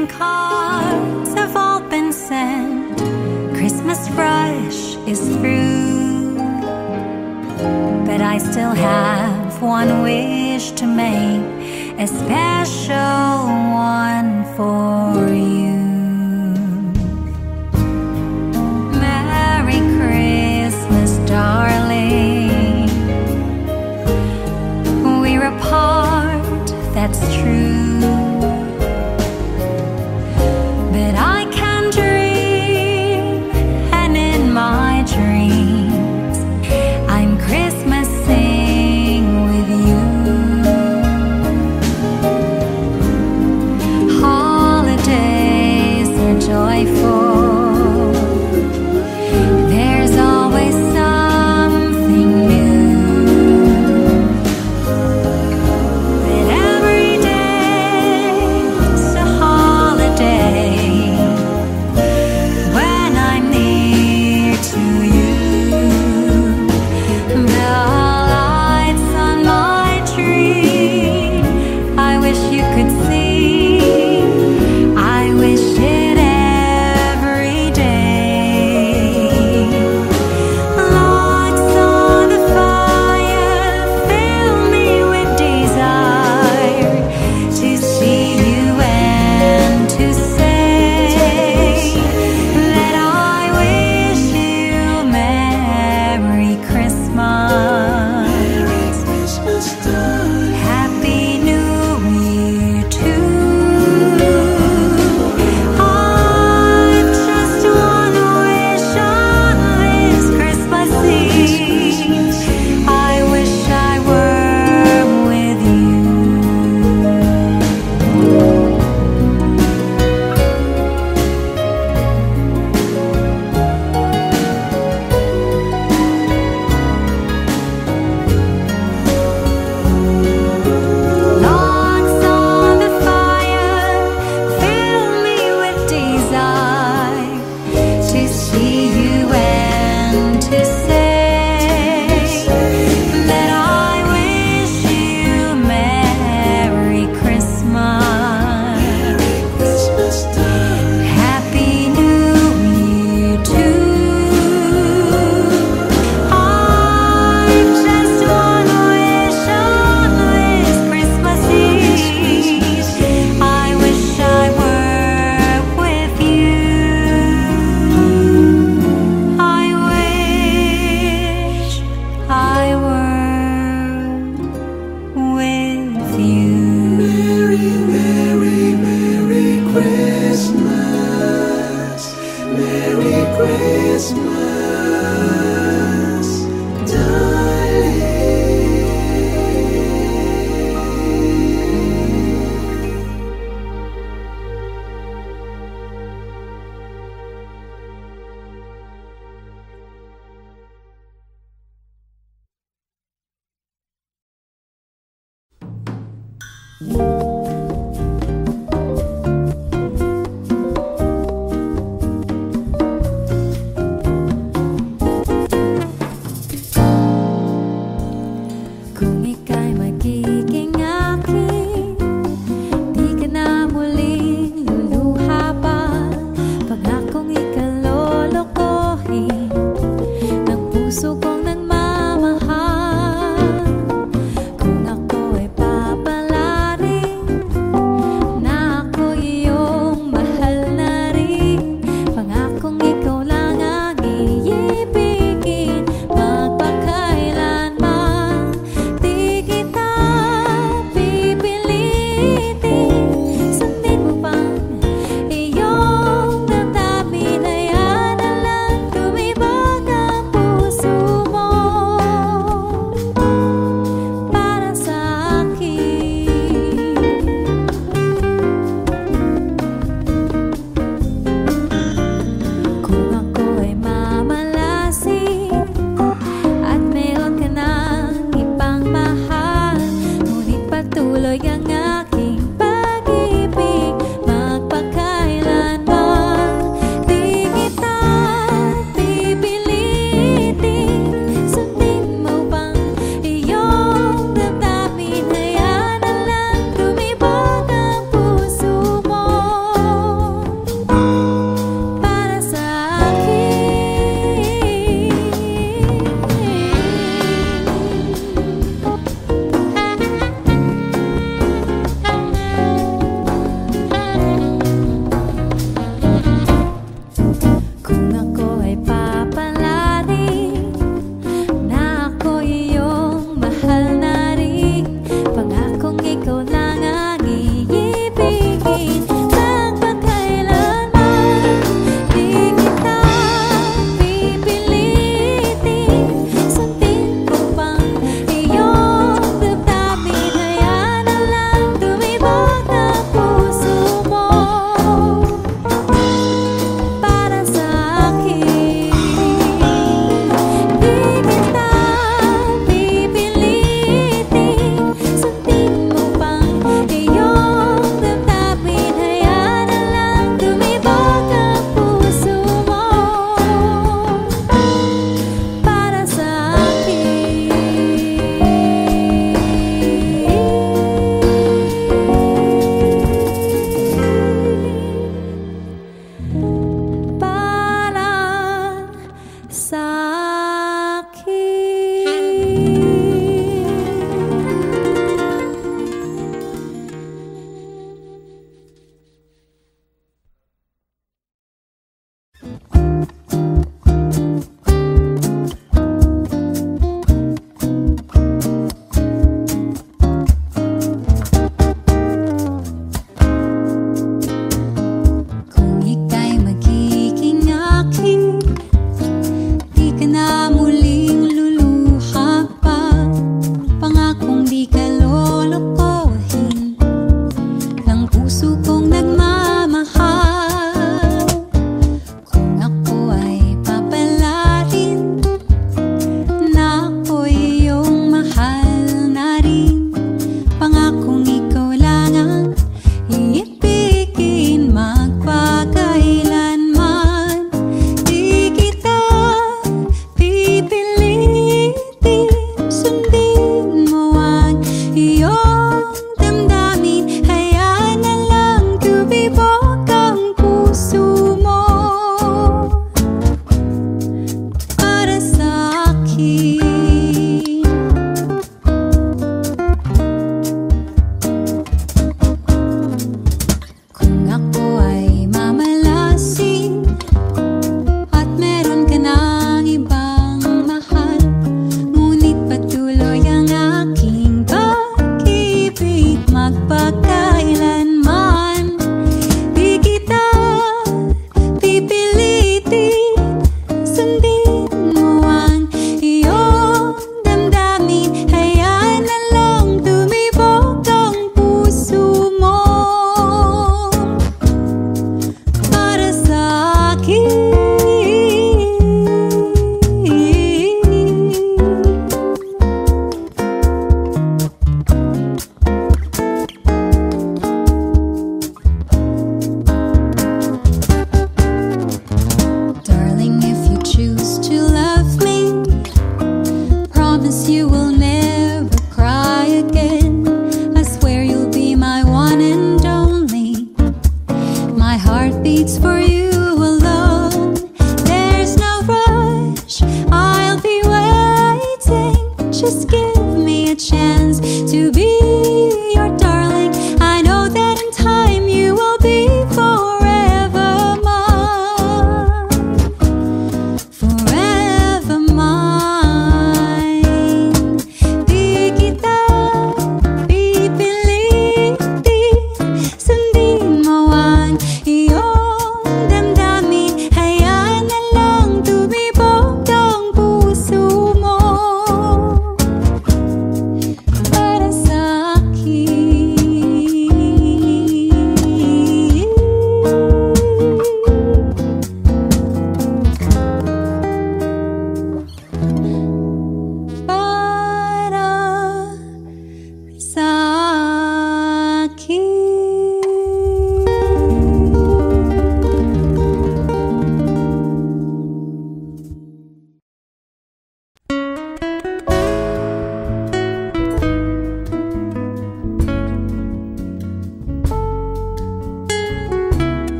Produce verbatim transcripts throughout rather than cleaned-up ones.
Greeting cards have all been sent. Christmas rush is through, but I still have one wish to make, a special one for you. Merry Christmas, darling. We're apart, that's true, but I can dream, and in my dreams I'm Christmasing with you. Holidays are joyful, there's always something new, but every day's a holiday when I'm near to you. The lights on my tree, I wish you could see, I wish it every day. Logs on the fire fill me with desire to see you and to say that I wish you Merry Christmas. Happy New Year too. I've just one wish on this Christmas Eve, I wish I were with you. Logs on the fire fill me with desire to see you and to say that I wish you Merry Christmas. Happy New Year too. I've just one wish on this Christmas Eve, I wish I were with you. I wish I were with you. Merry, Merry, Merry Christmas. Merry Christmas, darling. Kung ika'y magiging akin, di ka na muling luluha pa. Pangakong ikalolokohin ng puso kong nagmamahal. Kung ako ay papalarin na ako iyong mahal na rin, pangakong ikaw lang ang iibigin magpakailanman. Di kita pipilitin, sundin mo pang iyong damdamin, hayaan na lang tumibag ang puso mo para sa akin. Kung ako ay mamalasin at meron ka ng ibang mahal, ngunit patuloy ang aking pag-ibig magpakailanman. Di kita pipilitin, sundin mo pang iyong damdamin, hayaan na lang tumibag ang puso mo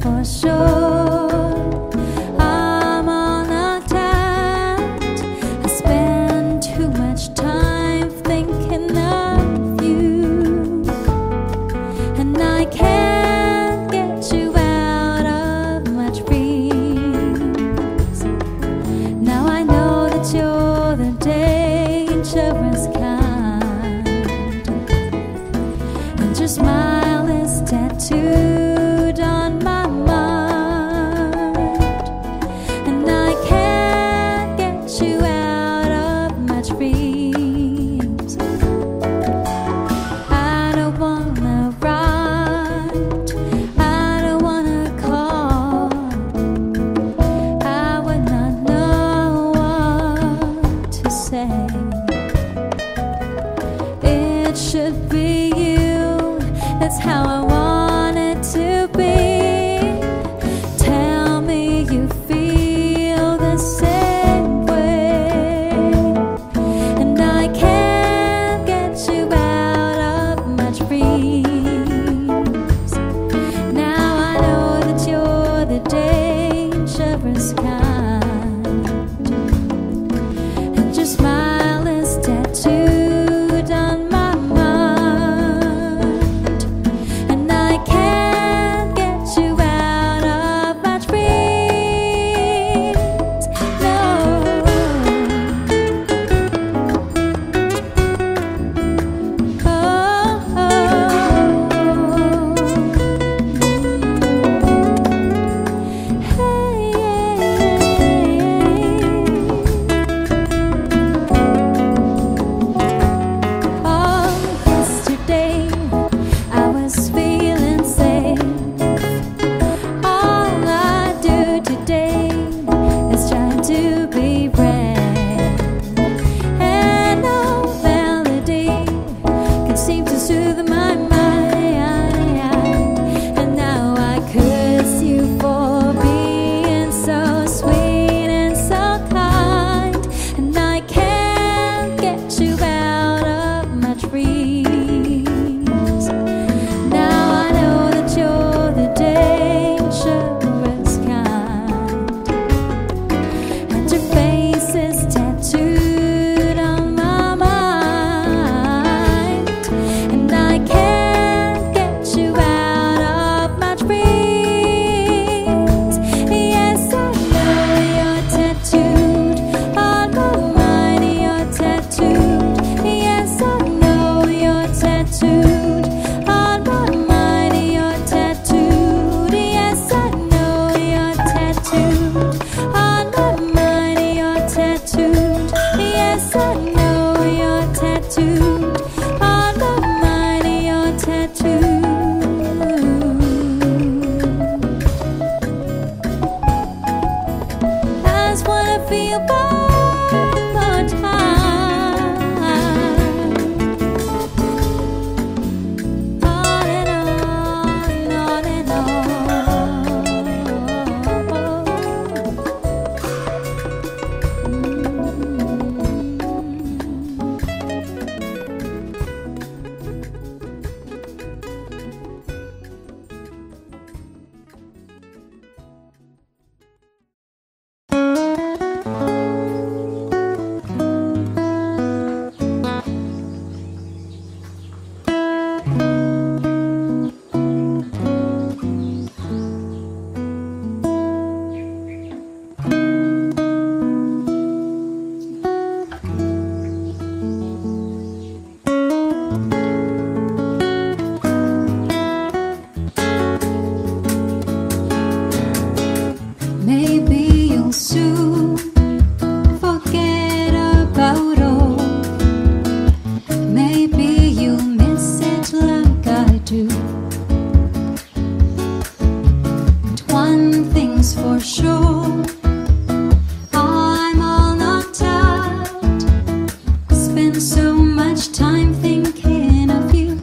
for sure. I'm all knocked out. I spend too much time thinking of you, and I can't get you out of my dreams. Now I know that you're the dangerous kind, and your smile is tattooed on my mind, and I can't get you out of my dreams. I don't wanna write, I don't wanna call, I would not know what to say. It should be you, that's how I want it to be. Tell me you feel the same way, and I can't get you out of my dreams. Now I know that you're the dangerous kind, and your smile is tattooed on my mind, and I can't get you out of my dreams. No. Oh, oh, Oh, yesterday I was feeling safe. All I do today is try to be brave, and no melody can seem to soothe my mind. And now I curse you for being so sweet and so kind, and I can't get you out of my dreams. Now I know that you're the dangerous kind, and your face is tattooed on my mind, and I can't get you out of my dreams. Yes, I know you're tattooed on my mind, you're tattooed. Yes, I know you're tattooed on my mind, you're tattooed. Yes, I know you're tattooed on my mind, you're tattooed. Yes, I know you're tattooed on my mind, you're tattooed. I just wanna feel one more time. On and on, on and maybe you'll soon forget about all. Maybe you'll miss it like I do. But one thing's for sure, I'm all knocked out. Spend so much time thinking of you,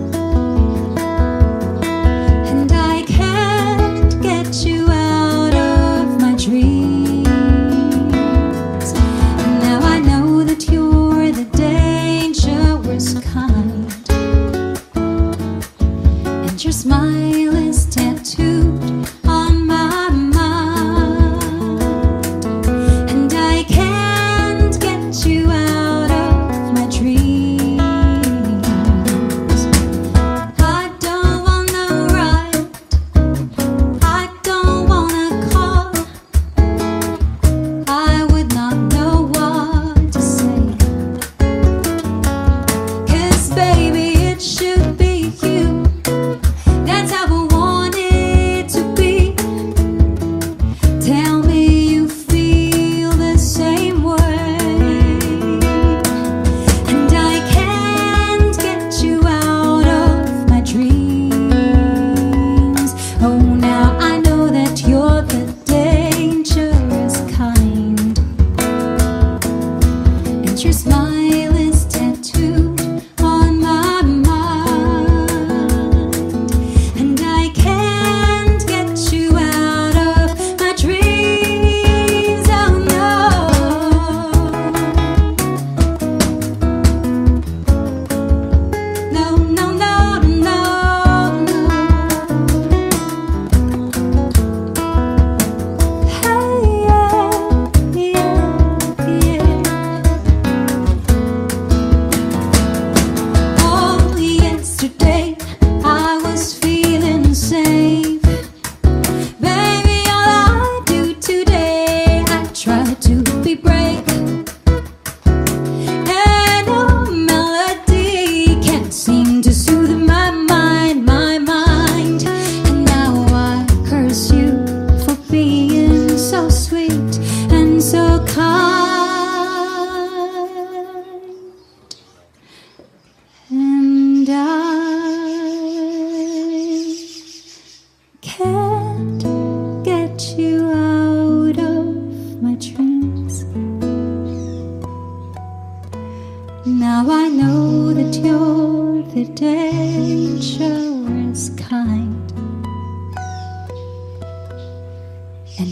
and I can't get you out of my dreams. Now I know that you're the dangerous kind, and your smile is tattooed on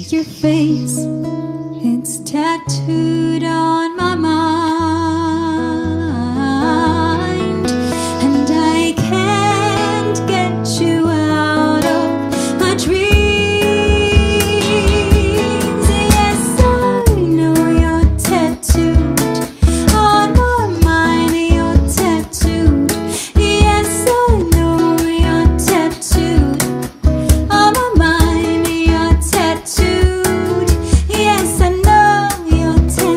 your face, it's tattooed on my mind, and I can't get you out of my dreams. Yes, I know you're tattooed on my mind, you're tattooed. Yes, I know you're tattooed on my mind, you're tattooed. Yes, I know you're tattooed.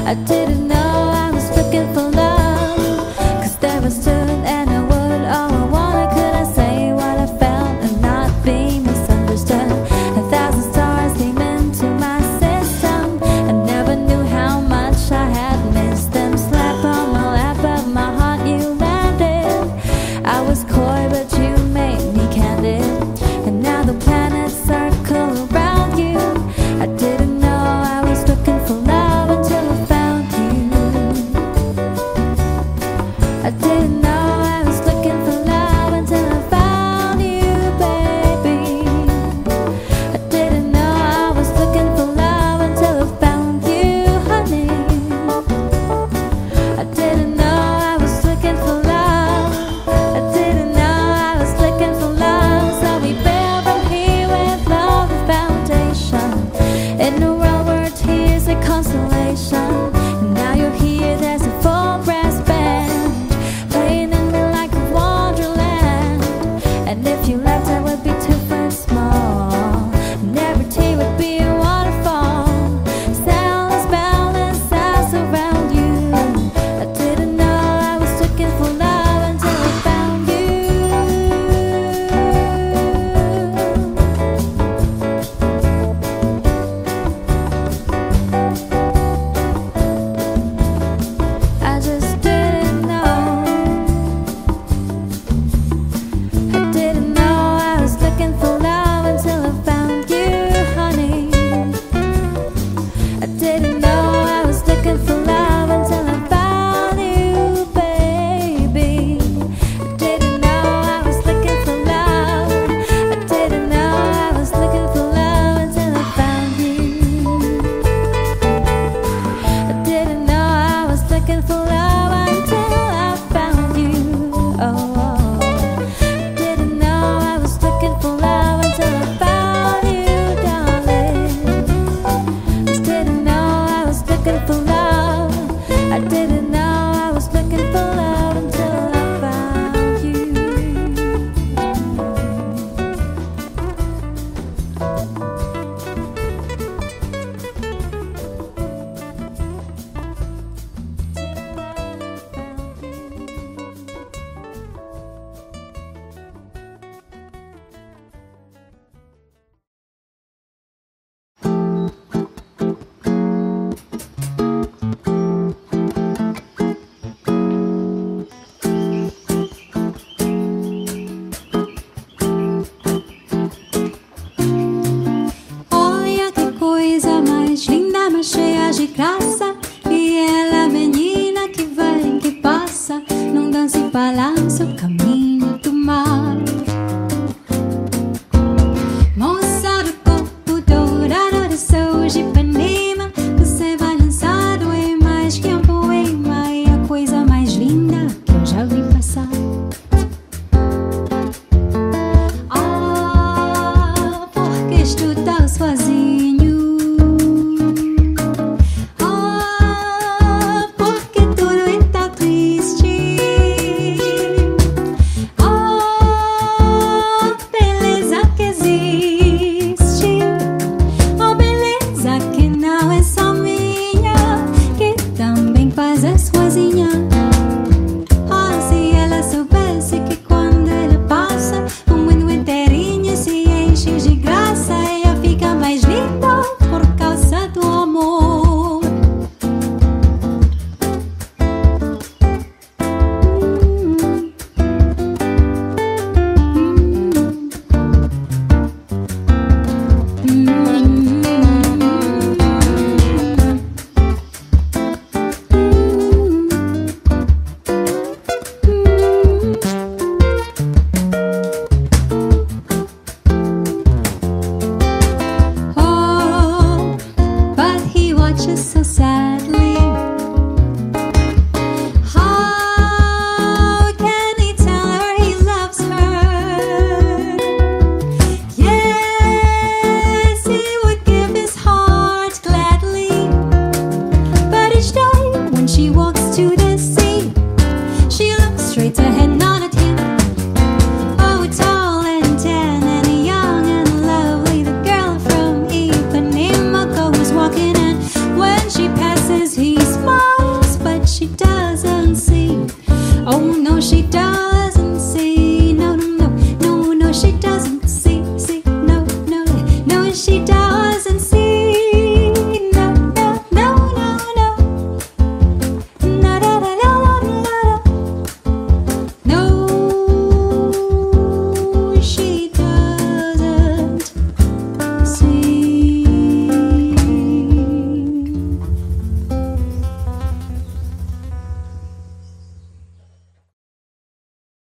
I did